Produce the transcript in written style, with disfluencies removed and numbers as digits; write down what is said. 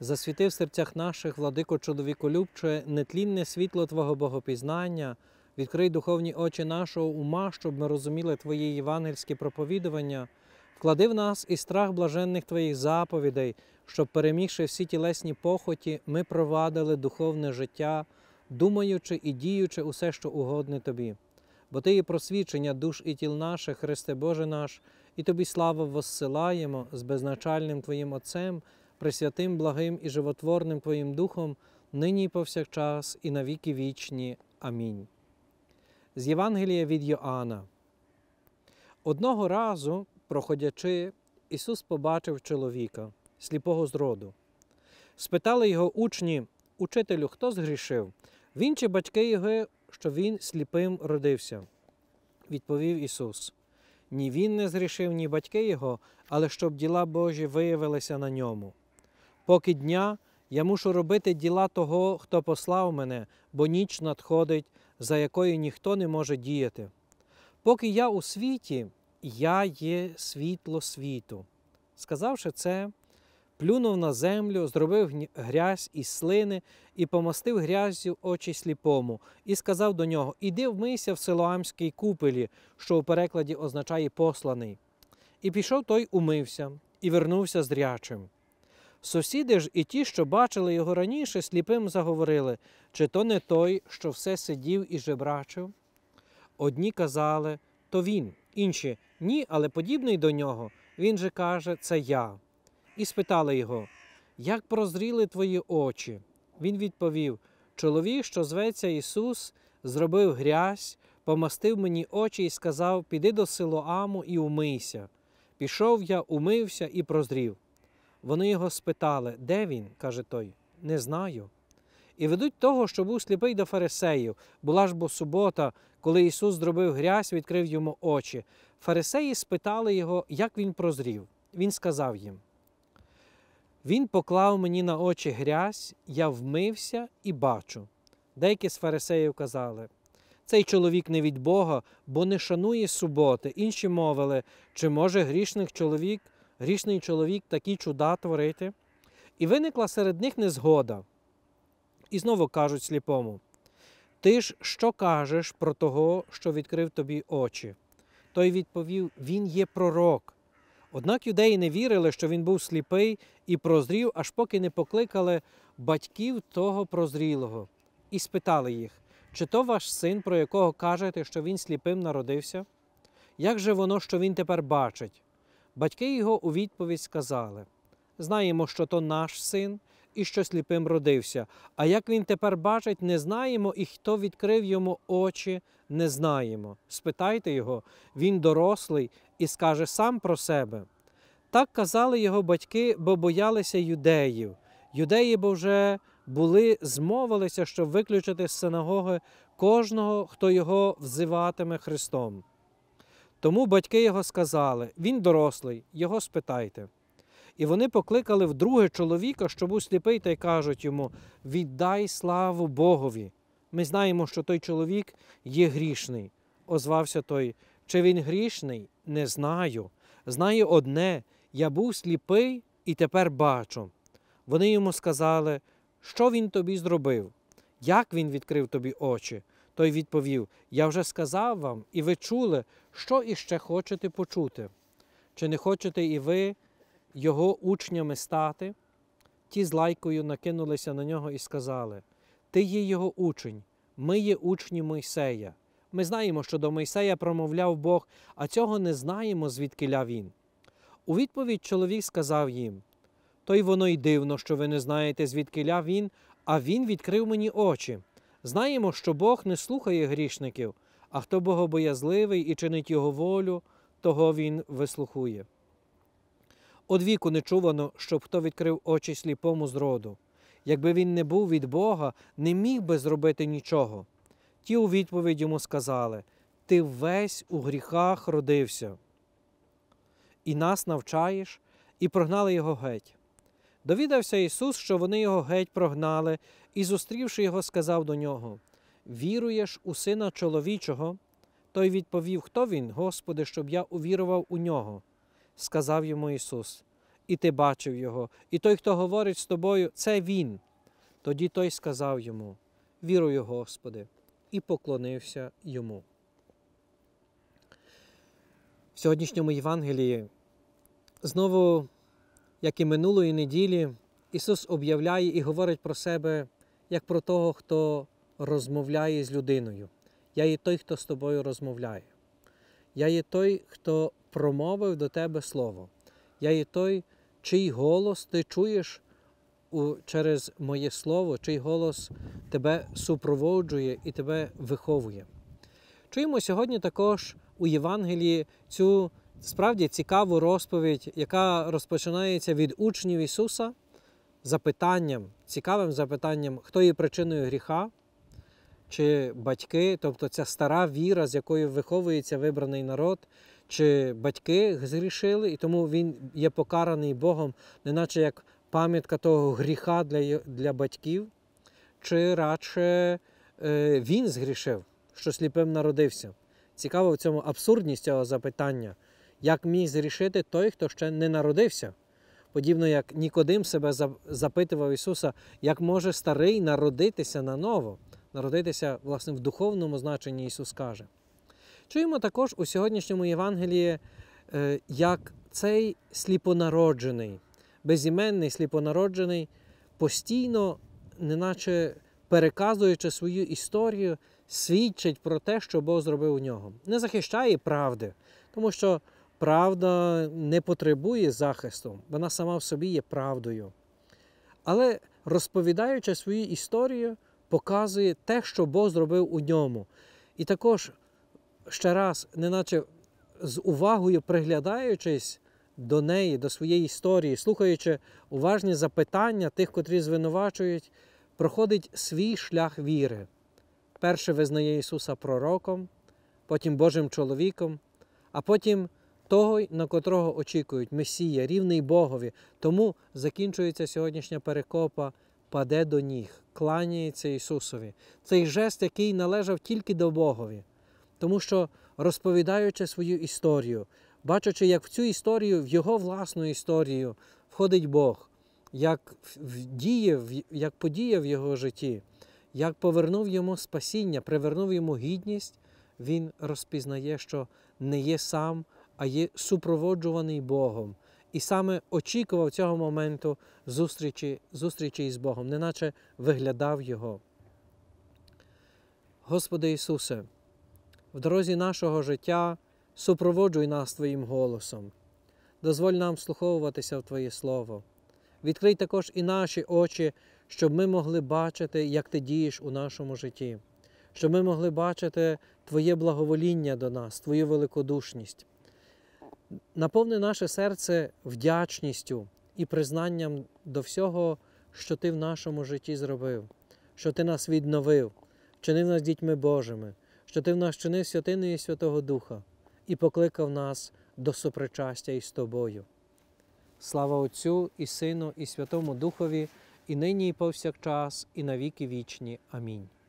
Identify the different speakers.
Speaker 1: Засвіти в серцях наших, владико чоловіколюбче, нетлінне світло Твого богопізнання, відкрий духовні очі нашого ума, щоб ми розуміли Твої євангельські проповідування, вклади в нас і страх блаженних Твоїх заповідей, щоб, перемігши всі тілесні похоті, ми провадили духовне життя, думаючи і діючи усе, що угодне Тобі. Бо Ти є просвічення душ і тіл наших, Христе Боже наш, і Тобі славу воссилаємо з безначальним Твоїм Отцем, пресвятим, благим і животворним Твоїм Духом, нині і повсякчас, і на віки вічні. Амінь. З Євангелія від Йоанна. Одного разу, проходячи, Ісус побачив чоловіка, сліпого з роду. Спитали його учні: «Учителю, хто згрішив? Він чи батьки його, що він сліпим родився?» Відповів Ісус: «Ні він не згрішив, ні батьки його, але щоб діла Божі виявилися на ньому. Поки дня я мушу робити діла того, хто послав мене, бо ніч надходить, за якою ніхто не може діяти. Поки я у світі, я є світло світу». Сказавши це, плюнув на землю, зробив грязь із слини і помастив гряззю очі сліпому, і сказав до нього: «Іди вмийся в Силоамській купелі», що у перекладі означає «посланий». І пішов той умився, і вернувся зрячим. Сусіди ж і ті, що бачили його раніше, сліпим заговорили: «Чи то не той, що все сидів і жебрачив?» Одні казали: «То він», інші: «Ні, але подібний до нього». Він же каже: «Це я». І спитали його: «Як прозріли твої очі?» Він відповів: «Чоловік, що зветься Ісус, зробив грязь, помастив мені очі і сказав: піди до Силоаму і умийся. Пішов я, умився і прозрів». Вони його спитали: «Де він?» – каже той: «Не знаю». І ведуть того, що був сліпий, до фарисеїв. Була ж бо субота, коли Ісус зробив грязь, відкрив йому очі. Фарисеї спитали його, як він прозрів. Він сказав їм: «Він поклав мені на очі грязь, я вмився і бачу». Деякі з фарисеїв казали: «Цей чоловік не від Бога, бо не шанує суботи». Інші мовили: «Чи може грішний чоловік такі чуда творити?» І виникла серед них незгода. І знову кажуть сліпому: «Ти ж що кажеш про того, що відкрив тобі очі?» Той відповів: «Він є пророк». Однак юдеї не вірили, що він був сліпий і прозрів, аж поки не покликали батьків того прозрілого. І спитали їх: «Чи то ваш син, про якого кажете, що він сліпим народився? Як же воно, що він тепер бачить?» Батьки його у відповідь сказали: «Знаємо, що то наш син, і що сліпим родився, а як він тепер бачить, не знаємо, і хто відкрив йому очі, не знаємо. Спитайте його, він дорослий і скаже сам про себе». Так казали його батьки, бо боялися юдеїв. Юдеї бо вже змовилися, щоб виключити з синагоги кожного, хто його взиватиме Христом. Тому батьки його сказали: «Він дорослий, його спитайте». І вони покликали вдруге чоловіка, що був сліпий, та й кажуть йому: «Віддай славу Богові. Ми знаємо, що той чоловік є грішний». Озвався той: «Чи він грішний? Не знаю. Знаю одне: я був сліпий і тепер бачу». Вони йому сказали: «Що він тобі зробив? Як він відкрив тобі очі?» Той відповів: «Я вже сказав вам, і ви чули, що іще хочете почути. Чи не хочете і ви його учнями стати?» Ті з лайкою накинулися на нього і сказали: «Ти є його учень, ми є учні Мойсея. Ми знаємо, що до Мойсея промовляв Бог, а цього не знаємо, звідкиля він». У відповідь чоловік сказав їм: «То й воно й дивно, що ви не знаєте, звідкиля він, а він відкрив мені очі. Знаємо, що Бог не слухає грішників, а хто богобоязливий і чинить його волю, того він вислухує». Одвіку не чувано, щоб хто відкрив очі сліпому з роду. Якби він не був від Бога, не міг би зробити нічого. Ті у відповідь йому сказали: «Ти весь у гріхах родився, і нас навчаєш?» І прогнали його геть. Довідався Ісус, що вони його геть прогнали, і, зустрівши його, сказав до нього: «Віруєш у Сина чоловічого?» Той відповів: «Хто він, Господи, щоб я увірував у нього?» Сказав йому Ісус: і ти бачив його. І той, хто говорить з тобою, це він. Тоді той сказав йому: вірую, Господи, і поклонився йому. В сьогоднішньому Євангелії знову, як і минулої неділі, Ісус об'являє і говорить про себе, як про того, хто розмовляє з людиною. Я є той, хто з тобою розмовляє. Я є той, хто промовив до тебе слово. Я є той, чий голос ти чуєш через моє слово, чий голос тебе супроводжує і тебе виховує. Чуємо сьогодні також у Євангелії цю справді цікаву розповідь, яка розпочинається від учнів Ісуса запитанням, цікавим запитанням, хто є причиною гріха, чи батьки, тобто ця стара віра, з якою виховується вибраний народ, чи батьки згрішили, і тому він є покараний Богом, неначе як пам'ятка того гріха для батьків, чи радше він згрішив, що сліпим народився. Цікаво в цьому абсурдність цього запитання. Як міг згрішити той, хто ще не народився? Подібно як Нікодим себе запитував Ісуса, як може старий народитися наново? Народитися, власне, в духовному значенні Ісус каже. Чуємо також у сьогоднішньому Євангелії, як цей сліпонароджений, безіменний сліпонароджений, постійно, неначе переказуючи свою історію, свідчить про те, що Бог зробив у нього. Не захищає правди, тому що правда не потребує захисту, вона сама в собі є правдою. Але розповідаючи свою історію, показує те, що Бог зробив у ньому. І також ще раз, неначе з увагою приглядаючись до неї, до своєї історії, слухаючи уважні запитання тих, котрі звинувачують, проходить свій шлях віри. Перше визнає Ісуса пророком, потім Божим чоловіком, а потім того, на котрого очікують, Месія, рівний Богові. Тому закінчується сьогоднішня перекопа, паде до ніг, кланяється Ісусові. Цей жест, який належав тільки до Богові. Тому що, розповідаючи свою історію, бачачи, як в цю історію, в Його власну історію входить Бог, як подіяв в Його житті, як повернув йому спасіння, привернув йому гідність, він розпізнає, що не є сам, а є супроводжуваний Богом. І саме очікував цього моменту зустрічі із Богом, неначе виглядав Його. Господи Ісусе, в дорозі нашого життя супроводжуй нас Твоїм голосом. Дозволь нам вслуховуватися в Твоє Слово. Відкрий також і наші очі, щоб ми могли бачити, як Ти дієш у нашому житті. Щоб ми могли бачити Твоє благовоління до нас, Твою великодушність. Наповни наше серце вдячністю і признанням до всього, що Ти в нашому житті зробив, що Ти нас відновив, вчинив нас дітьми Божими, що Ти в нас вчинив святиною Святого Духа і покликав нас до сопричастя із Тобою. Слава Отцю і Сину і Святому Духові, і нині і повсякчас, і на віки вічні. Амінь.